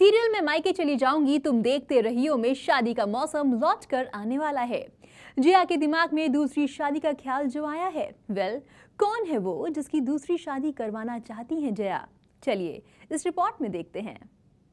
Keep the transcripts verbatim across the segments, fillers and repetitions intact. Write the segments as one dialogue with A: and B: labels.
A: Serial में मायके चली जाऊंगी तुम देखते रहियो में शादी का मौसम लौट कर आने वाला है। जिया के दिमाग में दूसरी शादी का ख्याल जो आया है, वेल कौन है वो जिसकी दूसरी शादी करवाना चाहती हैं जया? चलिए इस रिपोर्ट में देखते हैं।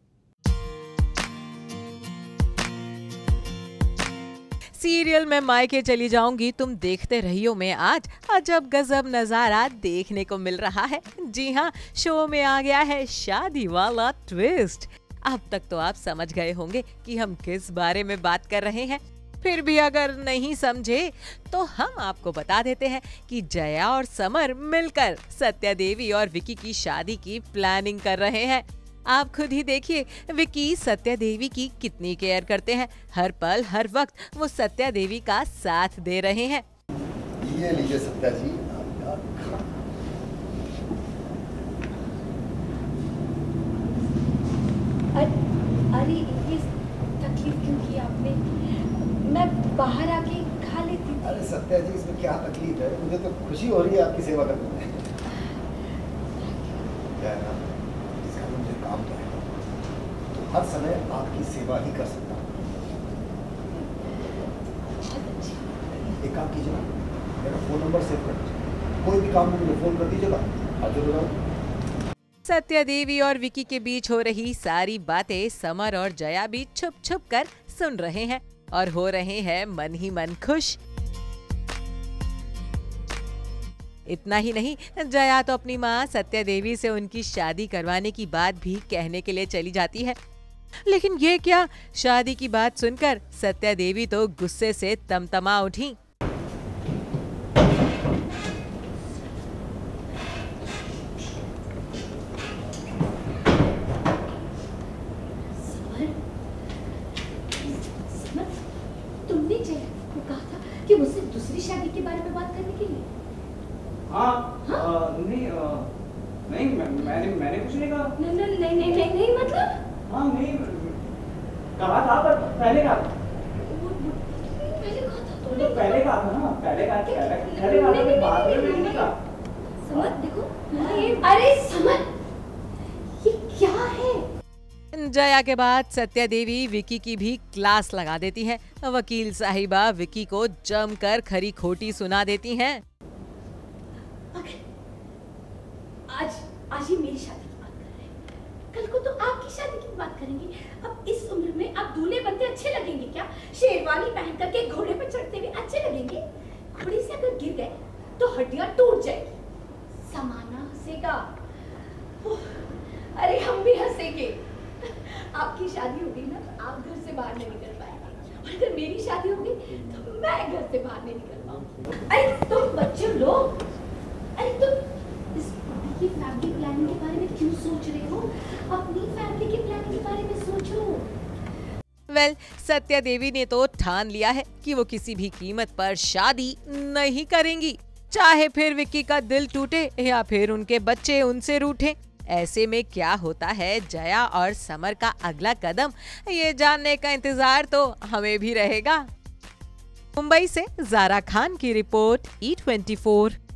B: सीरियल में मायके चली जाऊंगी तुम देखते रहियो में आज अजब गजब नजारा देखने को मिल रहा है। जी हाँ, शो में आ गया है शादी वाला ट्विस्ट। अब तक तो आप समझ गए होंगे कि हम किस बारे में बात कर रहे हैं। फिर भी अगर नहीं समझे तो हम आपको बता देते हैं कि जया और समर मिलकर सत्या देवी और विकी की शादी की प्लानिंग कर रहे हैं। आप खुद ही देखिए विकी सत्या देवी की कितनी केयर करते हैं। हर पल हर वक्त वो सत्या देवी का साथ दे रहे हैं।
C: ये लीजिए सत्या जी।
D: अरे ये तकलीफ क्यों की आपने? मैं बाहर आके खा लेती थी।
C: अरे सत्या जी, इसमें क्या तकलीफ है? मुझे तो खुशी हो रही है आपकी सेवा करने में। क्या है ना, इसका मुझे काम तो है, तो हर समय आपकी सेवा ही कर सकता हूँ। एक काम कीजिए ना, मेरा फोन नंबर सेव कर दीजिए, कोई भी काम में मुझे फोन कर दीजिएगा, आज जरूर आऊँ।
B: सत्या देवी और विकी के बीच हो रही सारी बातें समर और जया भी छुप छुप कर सुन रहे हैं और हो रहे हैं मन ही मन खुश। इतना ही नहीं, जया तो अपनी माँ सत्या देवी से उनकी शादी करवाने की बात भी कहने के लिए चली जाती है। लेकिन ये क्या, शादी की बात सुनकर सत्या देवी तो गुस्से से तमतमा उठी।
D: तुमने जया को कहा था कि मुझसे दूसरी शादी के बारे में बात करने के लिए?
E: हाँ, हाँ? आ, नहीं आ, नहीं मैं, मैंने मैंने कुछ नहीं कहा।
D: नहीं नहीं नहीं नहीं नहीं, नहीं मतलब?
E: हाँ नहीं कहा था, पर पहले कहा था।
D: पहले कहा था
E: तुमने? तो पहले कहा था ना, पहले कहा था, पहले पहले कहा था, बाद में नहीं कहा।
D: समझ देखो, अरे समझ, ये क्या है?
B: जया के बाद सत्या देवी विकी की भी क्लास लगा देती है। वकील साहिबा विकी को जमकर खरी खोटी सुना देती हैं।
D: आज आज ही मेरी शादी की बात कर रहे हैं, कल को तो आपकी शादी की बात करेंगे। अब इस उम्र में आप दूल्हे बनते अच्छे लगेंगे क्या? शेरवानी पहन करके घोड़े पर चढ़ते हुए अच्छे लगेंगे? घोड़े से अगर गिर गए तो हड्डियां टूट जाएगी। समाना हंसेगा, अरे हम भी हंसेंगे। आपकी शादी होगी ना तो आप घर से बाहर नहीं निकल पाएंगे, और अगर मेरी शादी होगी तो मैं घर से बाहर नहीं निकल पाऊंगी। अरे तुम बच्चे लोग, अरे तुम इस की फैमिली प्लानिंग के बारे में क्यों सोच रहे हो? अपनी फैमिली की प्लानिंग के बारे में सोचो।
B: वेल well, सत्या देवी ने तो ठान लिया है कि वो किसी भी कीमत पर शादी नहीं करेंगी, चाहे फिर विक्की का दिल टूटे या फिर उनके बच्चे उनसे रूठे। ऐसे में क्या होता है जया और समर का अगला कदम, ये जानने का इंतजार तो हमें भी रहेगा। मुंबई से ज़ारा खान की रिपोर्ट, ई ट्वेंटी फोर।